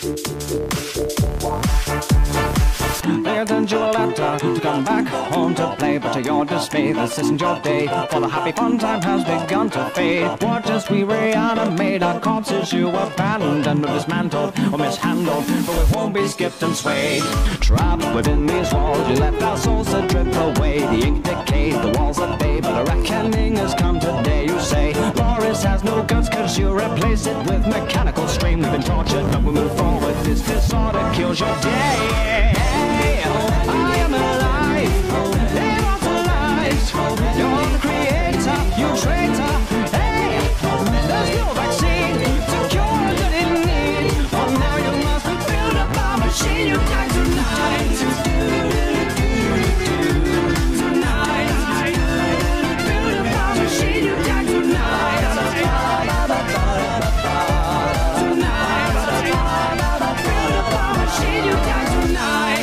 They attend you a letter to come back home to play, but to your dismay, this isn't your day, for the happy fun time has begun to fade. Watch as we reanimate our corpses you abandoned or dismantled or mishandled, but we won't be skipped and swayed. Trapped within these walls, you left our souls to drip away. The ink decayed, the walls are bay, but a reckoning has come today. You say Boris has no guts cause you replace it with mechanical stream. We've been tortured, but we move forward. This disorder kills your day. I am alive, immortalized. You're the creator, you traitor. Hey, there's no vaccine to cure that in need. For now you must build up a machine. You die tonight. Tonight, build up a machine. You die tonight. Tonight, build up a machine. You die tonight.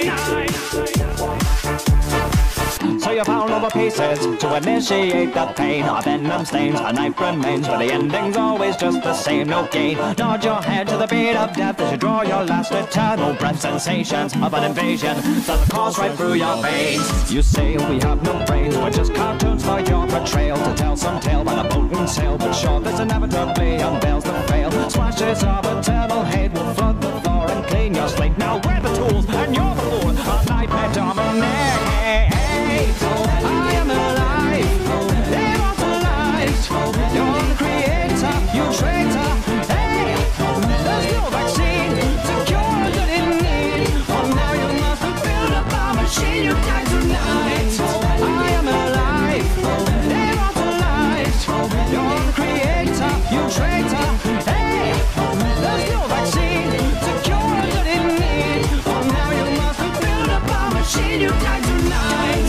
So you found all the pieces to initiate the pain. Our venom stains, a knife remains, but the ending's always just the same. No gain. Nod your head to the beat of death as you draw your last eternal breath. Sensations of an invasion start to course right through your veins. You say we have no brains, we're just cartoons for your portrayal, to tell some tale by the boat and sail. But sure, this inevitably unveils the fail. Splashes of eternal hate will flood the floor and clean your slate. Now we're the tools and you're the fool. Our nightmare dominates. I am alive, immortalized. You're the creator, you traitor. Hey, there's no vaccine to cure that in need. For now you must build up a machine. You die tonight. I am alive, immortalized. You're the creator, you traitor. Hey, there's no vaccine to cure that in need. For now you must build up a machine. You die tonight.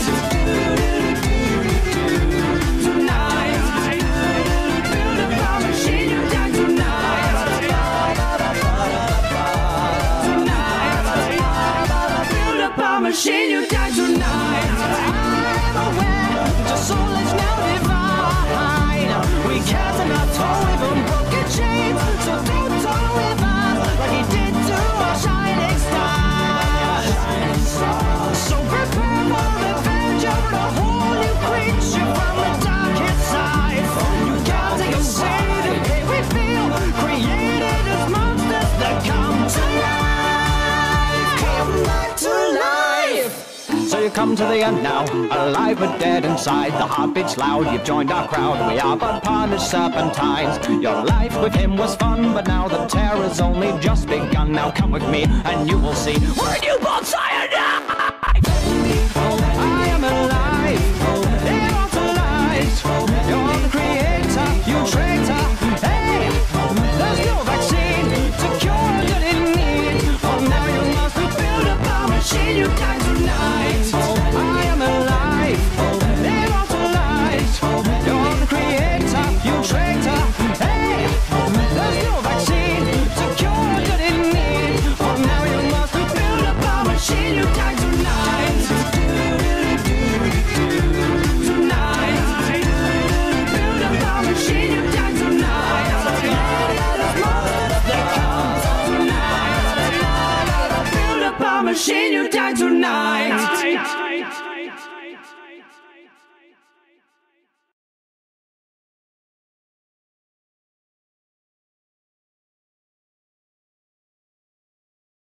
Machine, you die tonight. I'm aware that your soul is now divine. We cast in our toe, even broken chains. So don't toy with us like he did to our shining stars. So prepare for revenge. You're a whole new creature from the darkest side. You gotta go say the pain we feel, created as monsters that come to life. Come back to life. So you come to the end now, alive but dead inside. The heartbeat's loud, you've joined our crowd. We are but punished serpentines. Your life with him was fun, but now the terror's only just begun. Now come with me and you will see we're a newborn cyanide. I am alive, immortalized. You're the creator, you traitor. Hey, there's no vaccine to cure that in need. For now you must build up a machine. You die tonight. I am alive, immortalized. You're the creator, you traitor. Hey, there's no vaccine to cure that in need. For now you must build up a machine. You die tonight. Tonight, build up a machine. You die tonight. They come tonight. Build up a machine. You die tonight.